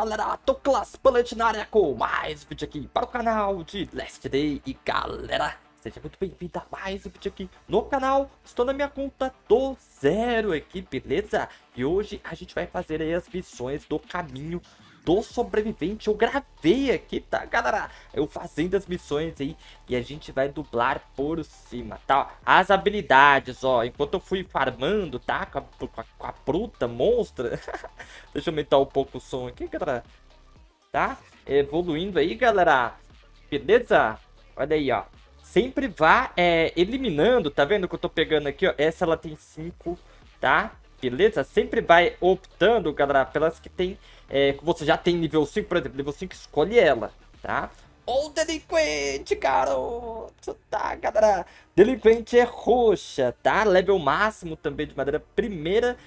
galera, Douglas Bullet na área com mais um vídeo aqui para o canal de Last Day. E galera, seja muito bem-vindo a mais um vídeo aqui no canal. Estou na minha conta do zero aqui, beleza? E hoje a gente vai fazer aí as missões do caminho do sobrevivente. Eu gravei aqui, tá, galera? Eu fazendo as missões aí e a gente vai dublar por cima, tá? As habilidades, ó, enquanto eu fui farmando, tá? Com a fruta monstra. Deixa eu aumentar um pouco o som aqui, galera. Tá? Evoluindo aí, galera. Beleza? Olha aí, ó. Sempre vá eliminando, tá vendo que eu tô pegando aqui, ó? Essa ela tem 5, tá? Beleza? Sempre vai optando, galera, pelas que tem... você já tem nível 5, por exemplo, nível 5, escolhe ela, tá? Ou delinquente, garoto, tá, galera? Delinquente é roxa, tá? Level máximo também de madeira primeira,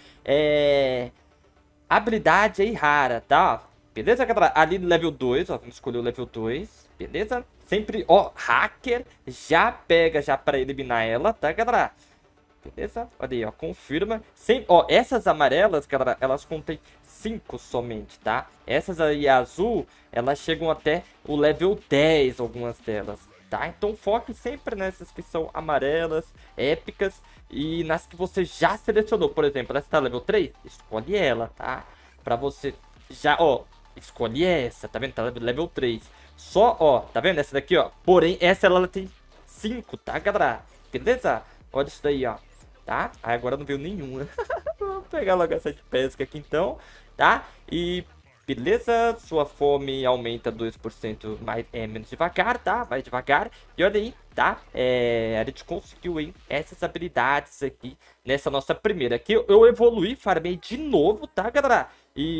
habilidade aí rara, tá? Beleza, galera? Ali no level 2, ó, vamos escolher o level 2, beleza? Sempre, ó, hacker, já pega já pra eliminar ela, tá, galera? Beleza? Olha aí, ó, confirma. Sempre, ó, essas amarelas, galera, elas contêm 5 somente, tá? Essas aí azul, elas chegam até o level 10, algumas delas, tá? Então foque sempre nessas que são amarelas, épicas, e nas que você já selecionou. Por exemplo, essa tá level 3, escolhe ela, tá? Pra você já, ó, escolhe essa, tá vendo? Tá level 3. Só, ó, tá vendo? Essa daqui, ó. Porém, essa ela tem 5, tá, galera? Beleza? Olha isso daí, ó. Tá? Aí agora não veio nenhuma. Vou pegar logo essa de pesca aqui então, tá? E beleza, sua fome aumenta 2% mais, menos devagar, tá? Mais devagar. E olha aí, tá? A gente conseguiu aí essas habilidades aqui nessa nossa primeira. Aqui eu evoluí, farmei de novo, tá, galera?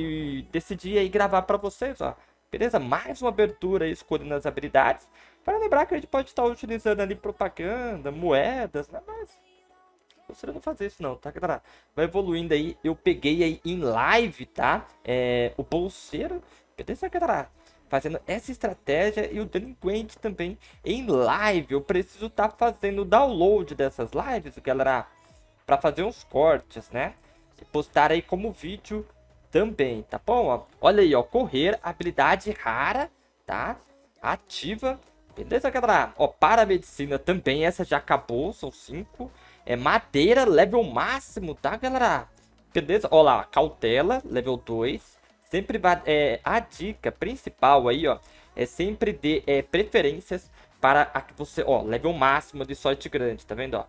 E decidi aí gravar pra vocês, ó. Beleza? Mais uma abertura aí escolhendo as habilidades. Para lembrar que a gente pode estar utilizando ali propaganda, moedas, né? Mas... você não fazer isso não, tá, galera? Vai evoluindo aí. Eu peguei aí em live, tá? O bolseiro. Beleza, galera? Fazendo essa estratégia. E o delinquente também em live. Eu preciso estar fazendo o download dessas lives, galera, pra fazer uns cortes, né? E postar aí como vídeo também, tá bom? Ó, olha aí, ó. Correr, habilidade rara, tá? Ativa. Beleza, galera? Ó, para a medicina também. Essa já acabou, são 5. Madeira, level máximo, tá, galera? Beleza? Ó lá, cautela, level 2. Sempre vai... a dica principal aí, ó, é sempre dê preferências para a que você... ó, level máximo de sorte grande, tá vendo, ó?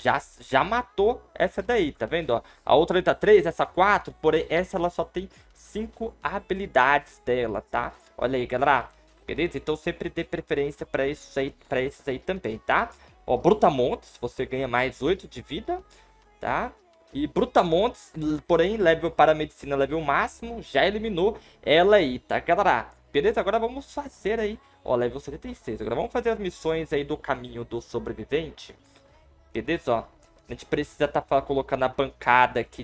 Já matou essa daí, tá vendo, ó? A outra letra 3, essa 4, porém essa ela só tem 5 habilidades dela, tá? Olha aí, galera. Beleza? Então sempre dê preferência para isso aí, para esses aí também, tá? Ó, Brutamontes, você ganha mais 8 de vida, tá? E Brutamontes, porém, level para a medicina, level máximo, já eliminou ela aí, tá, galera? Beleza? Agora vamos fazer aí, ó, level 76. Agora vamos fazer as missões aí do caminho do sobrevivente. Beleza, ó. A gente precisa estar colocando a bancada aqui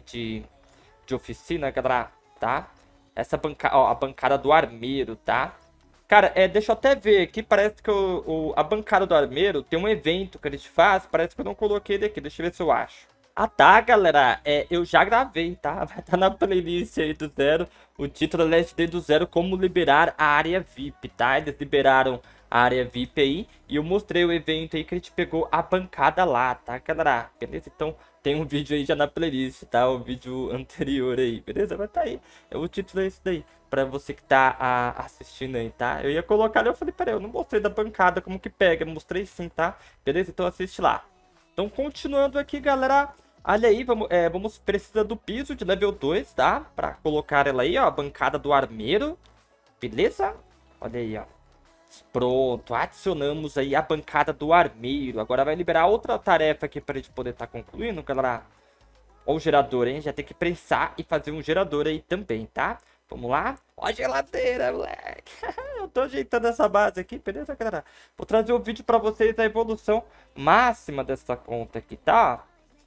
de oficina, galera, tá? Essa bancada, ó, a bancada do armeiro, tá? Cara, deixa eu até ver aqui, parece que a bancada do armeiro tem um evento que a gente faz, parece que eu não coloquei ele aqui, deixa eu ver se eu acho. Ah tá, galera, eu já gravei, tá? Vai estar na playlist aí do zero, o título é Last Day do zero, como liberar a área VIP, tá? Eles liberaram a área VIP aí, e eu mostrei o evento aí que a gente pegou a bancada lá, tá, galera? Beleza? Então tem um vídeo aí já na playlist, tá? O vídeo anterior aí, beleza? Vai tá aí, o título é esse daí. Pra você que tá assistindo aí, tá? Eu ia colocar ali, eu falei, peraí, eu não mostrei da bancada como que pega. Eu mostrei sim, tá? Beleza? Então assiste lá. Então, continuando aqui, galera. Olha aí, vamos precisar do piso de level 2, tá? Pra colocar ela aí, ó, a bancada do armeiro. Beleza? Olha aí, ó. Pronto, adicionamos aí a bancada do armeiro. Agora vai liberar outra tarefa aqui pra gente poder estar concluindo, galera. Ó o gerador, hein? Já tem que prensar e fazer um gerador aí também, tá? Vamos lá. Ó a geladeira, moleque. Eu tô ajeitando essa base aqui, beleza, galera? Vou trazer o vídeo pra vocês da evolução máxima dessa conta aqui, tá?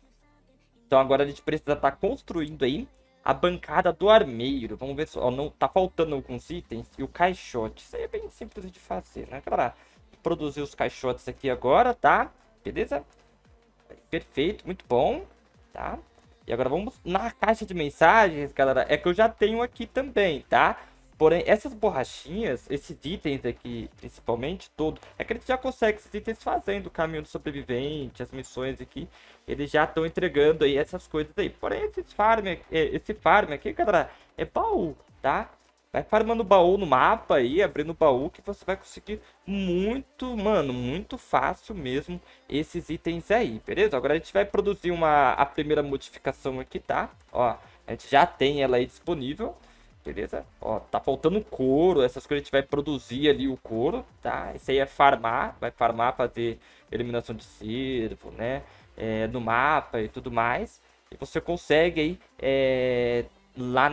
Então agora a gente precisa estar construindo aí a bancada do armeiro. Vamos ver se... ó, não, tá faltando alguns itens e o caixote. Isso aí é bem simples de fazer, né, galera? Vou produzir os caixotes aqui agora, tá? Beleza? Perfeito, muito bom, tá? E agora vamos na caixa de mensagens, galera. É que eu já tenho aqui também, tá? Porém, essas borrachinhas, esses itens aqui, principalmente, todo, é que a gente já consegue esses itens fazendo o caminho do sobrevivente, as missões aqui, eles já estão entregando aí essas coisas aí. Porém, esse farm aqui, galera, é baú, tá? Vai farmando baú no mapa aí, abrindo baú, que você vai conseguir muito, mano, muito fácil mesmo esses itens aí, beleza? Agora a gente vai produzir a primeira modificação aqui, tá? Ó, a gente já tem ela aí disponível. Beleza? Ó, tá faltando couro, essas coisas a gente vai produzir ali o couro, tá? Isso aí é farmar, vai farmar, fazer eliminação de cervo, né? No mapa e tudo mais. E você consegue aí, lá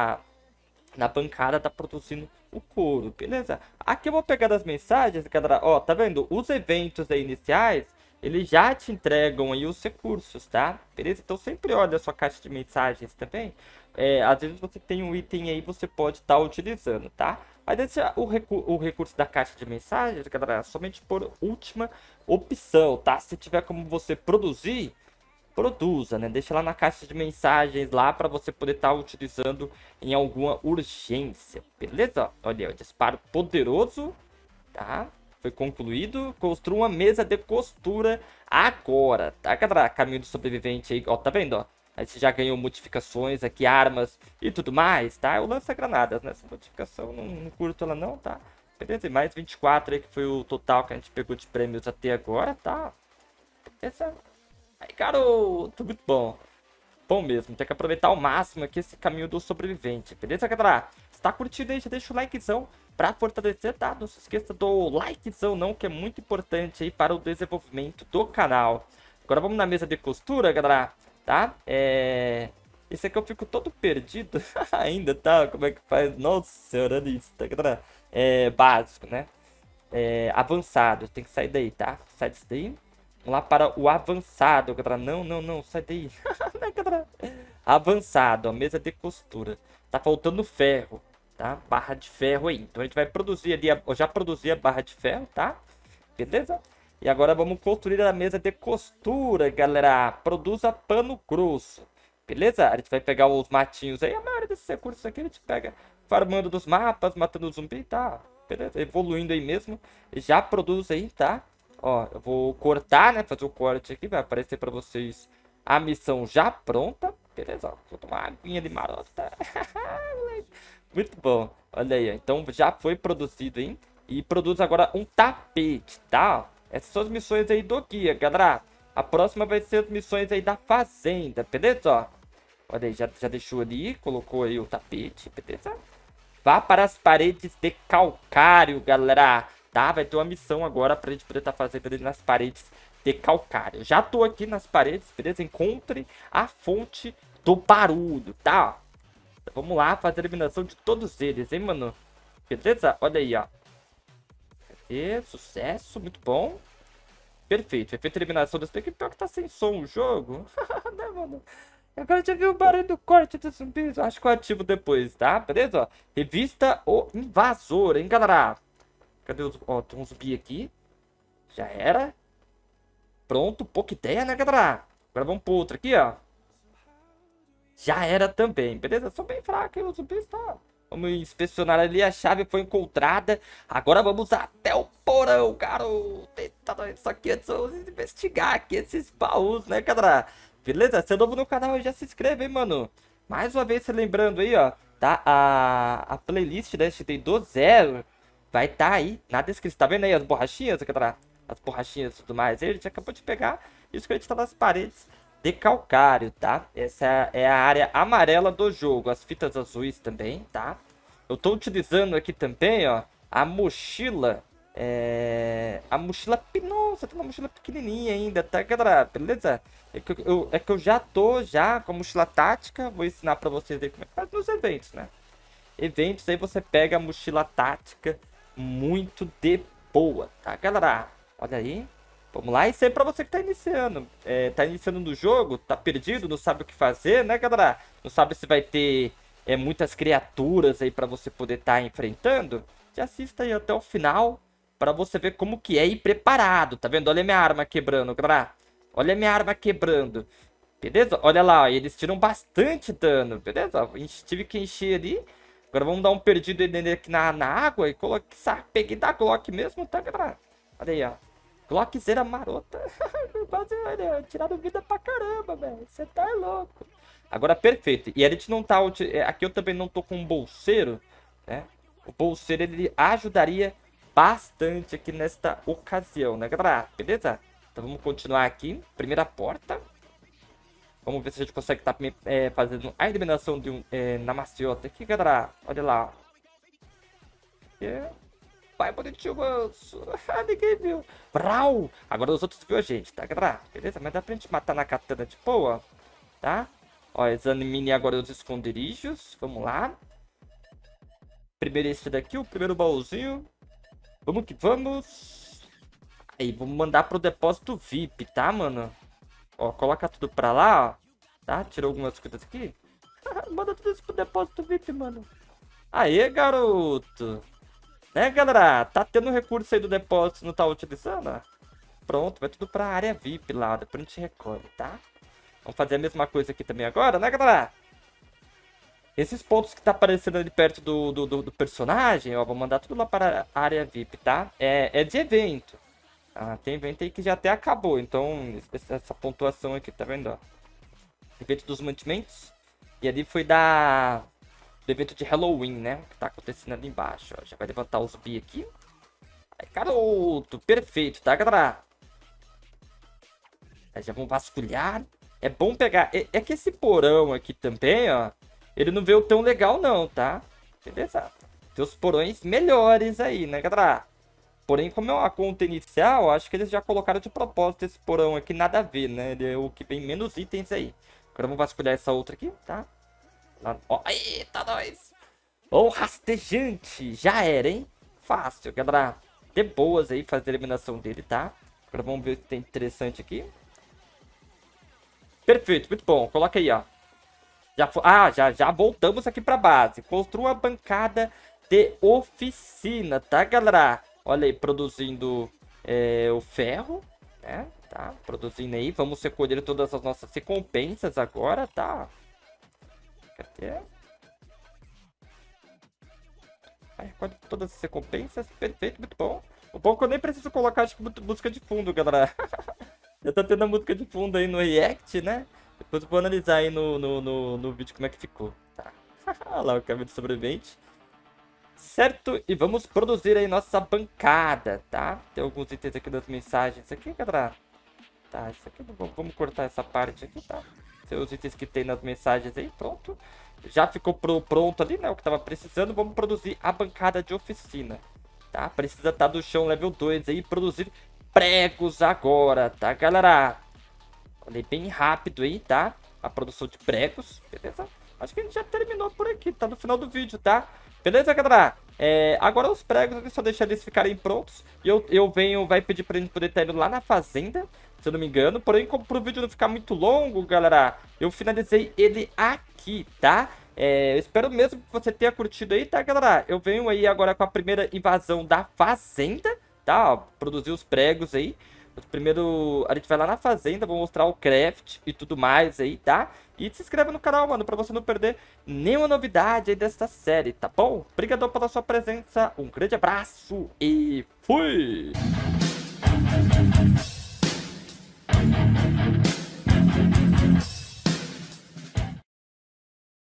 na bancada, tá produzindo o couro, beleza? Aqui eu vou pegar as mensagens, galera, ó, tá vendo? Os eventos aí iniciais, eles já te entregam aí os recursos, tá? Beleza? Então sempre olha a sua caixa de mensagens também. Às vezes você tem um item aí, você pode estar utilizando, tá? Mas esse é o recurso da caixa de mensagens, galera, somente por última opção, tá? Se tiver como você produzir, produza, né? Deixa lá na caixa de mensagens lá para você poder estar utilizando em alguma urgência, beleza? Olha, o disparo poderoso, tá? Foi concluído. Construa uma mesa de costura agora, tá, galera? Caminho do sobrevivente aí, ó, tá vendo, ó? A gente já ganhou modificações aqui, armas e tudo mais, tá? Eu lanço granadas, né? Essa modificação não curto ela não, tá? Beleza, e mais 24 aí que foi o total que a gente pegou de prêmios até agora, tá? Beleza. Aí, garoto, muito bom. Bom mesmo, tem que aproveitar ao máximo aqui esse caminho do sobrevivente, beleza, galera? Se tá curtindo aí, já deixa o likezão pra fortalecer, tá? Não se esqueça do likezão não, que é muito importante aí para o desenvolvimento do canal. Agora vamos na mesa de costura, galera, tá? Esse aqui eu fico todo perdido ainda, tá? Como é que faz? Nossa senhora, olha isso, tá, galera? Básico, né? Avançado, tem que sair daí, tá? Sai disso daí. Vamos lá para o avançado, galera. Não, sai daí. Avançado, ó, mesa de costura. Tá faltando ferro, tá? Barra de ferro aí. Então a gente vai produzir ali, eu já produzi a barra de ferro, tá? Beleza? E agora vamos construir a mesa de costura, galera. Produza pano grosso. Beleza? A gente vai pegar os matinhos aí. A maioria desses recursos aqui a gente pega farmando dos mapas, matando zumbi, tá? Beleza? Evoluindo aí mesmo. Já produz aí, tá? Ó, eu vou cortar, né? Fazer o corte aqui. Vai aparecer pra vocês a missão já pronta. Beleza? Ó, vou tomar uma aguinha de marota. Muito bom. Olha aí, ó. Então já foi produzido, hein? E produz agora um tapete, tá? Essas são as missões aí do guia, galera. A próxima vai ser as missões aí da fazenda, beleza? Ó, olha aí, já deixou ali. Colocou aí o tapete, beleza? Vá para as paredes de calcário, galera. Tá? Vai ter uma missão agora pra gente poder estar fazendo ali nas paredes de calcário. Já tô aqui nas paredes, beleza? Encontre a fonte do barulho, tá? Então, vamos lá fazer a eliminação de todos eles, hein, mano? Beleza? Olha aí, ó. Sucesso, muito bom. Perfeito, foi feita a eliminação desse daqui. Pior que tá sem som o jogo. Né, mano? Agora já viu o barulho do corte dos zumbis. Acho que eu ativo depois, tá? Beleza? Ó. Revista o invasor, hein, galera? Cadê os... Ó, tem um zumbi aqui. Já era. Pronto, pouca ideia, né, galera? Agora vamos pro outro aqui, ó. Já era também, beleza? São bem fracos, os zumbis, tá? Vamos inspecionar ali, a chave foi encontrada. Agora vamos até o porão, garoto. Eita, isso aqui antes vamos investigar aqui esses baús, né, galera? Beleza? Se é novo no canal, já se inscreve, hein, mano? Mais uma vez, se lembrando aí, ó, tá? A playlist, né, do zero vai estar aí na descrição. Tá vendo aí as borrachinhas, galera? As borrachinhas e tudo mais. Ele já acabou de pegar. Isso que a gente tá nas paredes de calcário, tá? Essa é a área amarela do jogo. As fitas azuis também, tá? Eu tô utilizando aqui também, ó, a mochila. A mochila... Nossa, tem uma mochila pequenininha ainda, tá, galera? Beleza? É que eu já tô com a mochila tática. Vou ensinar pra vocês aí como é que faz nos eventos, né? Eventos, aí você pega a mochila tática muito de boa, tá, galera? Olha aí. Vamos lá, isso aí pra você que tá iniciando. Tá iniciando no jogo, tá perdido, não sabe o que fazer, né, galera? Não sabe se vai ter muitas criaturas aí pra você poder estar enfrentando. Já assista aí até o final pra você ver como que é ir preparado, tá vendo? Olha minha arma quebrando, galera. Olha minha arma quebrando. Beleza? Olha lá, ó, eles tiram bastante dano, beleza? A gente tive que encher ali. Agora vamos dar um perdido nele aqui na água e colocar. Peguei da Glock mesmo, tá, galera? Olha aí, ó. Glockzera marota. Quase, olha, tiraram vida pra caramba, velho. Você tá louco. Agora, perfeito. E a gente não tá... Aqui eu também não tô com um bolseiro, né? O bolseiro, ele ajudaria bastante aqui nesta ocasião, né, galera? Beleza? Então vamos continuar aqui. Primeira porta. Vamos ver se a gente consegue estar fazendo a eliminação de na maciota aqui, galera. Olha lá. Vai, bonitinho, manso. Ninguém viu. Brau! Agora os outros viu a gente, tá, galera? Beleza? Mas dá pra gente matar na katana de boa, tá? Ó, examine agora os esconderijos. Vamos lá. Primeiro esse daqui, o primeiro baúzinho. Vamos que vamos. Aí, vamos mandar pro depósito VIP, tá, mano? Ó, coloca tudo pra lá, ó. Tá? Tirou algumas coisas aqui. Manda tudo isso pro depósito VIP, mano. Aê, garoto. Né, galera? Tá tendo recurso aí do depósito, não tá utilizando, ó. Pronto, vai tudo pra área VIP lá. Depois a gente recolhe, tá? Vamos fazer a mesma coisa aqui também agora, né, galera? Esses pontos que tá aparecendo ali perto do personagem, ó, vou mandar tudo lá para a área VIP, tá? É de evento. Ah, tem evento aí que já até acabou, então essa pontuação aqui, tá vendo, ó? Evento dos mantimentos. E ali foi do evento de Halloween, né? Que tá acontecendo ali embaixo, ó. Já vai levantar os bi aqui. Aí, garoto, perfeito, tá, galera? Aí já vão vasculhar. É bom pegar... É que esse porão aqui também, ó, ele não veio tão legal não, tá? Beleza? Tem os porões melhores aí, né, galera? Porém, como é uma conta inicial, acho que eles já colocaram de propósito esse porão aqui, nada a ver, né? Ele é o que vem menos itens aí. Agora vamos vasculhar essa outra aqui, tá? Lá... Ó, eita, nós! Ó, rastejante! Já era, hein? Fácil, galera. De boas aí, fazer a eliminação dele, tá? Agora vamos ver o que tem interessante aqui. Perfeito, muito bom. Coloca aí, ó. Já voltamos aqui pra base. Construa uma bancada de oficina, tá, galera? Olha aí, produzindo o ferro, né? Tá, produzindo aí. Vamos recolher todas as nossas recompensas agora, tá? Cadê? Aí, recolhe todas as recompensas. Perfeito, muito bom. O bom é que eu nem preciso colocar, acho que, música de fundo, galera. Já tá tendo a música de fundo aí no React, né? Depois eu vou analisar aí no vídeo como é que ficou, tá? Olha lá o câmbio de sobrevivente. Certo? E vamos produzir aí nossa bancada, tá? Tem alguns itens aqui das mensagens aqui, galera. Tá, isso aqui, vamos cortar essa parte aqui, tá? São os itens que tem nas mensagens aí, pronto. Já ficou pronto ali, né? O que tava precisando. Vamos produzir a bancada de oficina, tá? Precisa estar do chão level 2 aí, produzir pregos agora, tá, galera? Olhei bem rápido aí, tá? A produção de pregos, beleza? Acho que a gente já terminou por aqui, tá no final do vídeo, tá? Beleza, galera? Agora os pregos, eu só deixar eles ficarem prontos. E eu venho, vai pedir pra gente poder estar indo lá na fazenda, se eu não me engano. Porém, como pro vídeo não ficar muito longo, galera, eu finalizei ele aqui, tá? Eu espero mesmo que você tenha curtido aí, tá, galera? Eu venho aí agora com a primeira invasão da fazenda, tá? Ó, produzir os pregos aí. Primeiro, a gente vai lá na fazenda, vou mostrar o craft e tudo mais aí, tá? E se inscreva no canal, mano, pra você não perder nenhuma novidade aí dessa série, tá bom? Obrigadão pela sua presença, um grande abraço e fui!